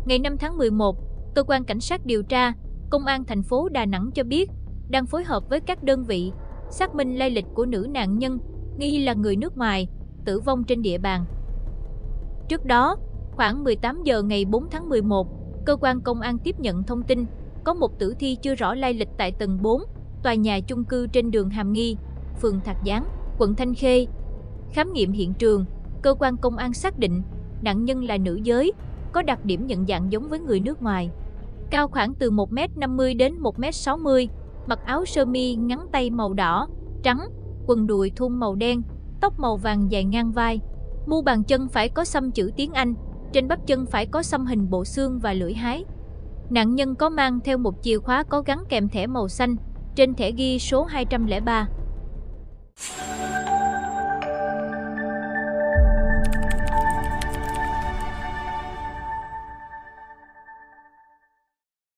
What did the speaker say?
Ngày 5 tháng 11, Cơ quan Cảnh sát điều tra, Công an thành phố Đà Nẵng cho biết đang phối hợp với các đơn vị xác minh lai lịch của nữ nạn nhân nghi là người nước ngoài tử vong trên địa bàn. Trước đó, khoảng 18 giờ ngày 4 tháng 11, cơ quan công an tiếp nhận thông tin có một tử thi chưa rõ lai lịch tại tầng 4, tòa nhà chung cư trên đường Hàm Nghi, phường Thạc Gián, quận Thanh Khê. Khám nghiệm hiện trường, cơ quan công an xác định nạn nhân là nữ giới, có đặc điểm nhận dạng giống với người nước ngoài. Cao khoảng từ 1m50 đến 1m60, mặc áo sơ mi ngắn tay màu đỏ, trắng, quần đùi thun màu đen, tóc màu vàng dài ngang vai. Mu bàn chân phải có xăm chữ tiếng Anh, trên bắp chân phải có xăm hình bộ xương và lưỡi hái. Nạn nhân có mang theo một chìa khóa có gắn kèm thẻ màu xanh, trên thẻ ghi số 203.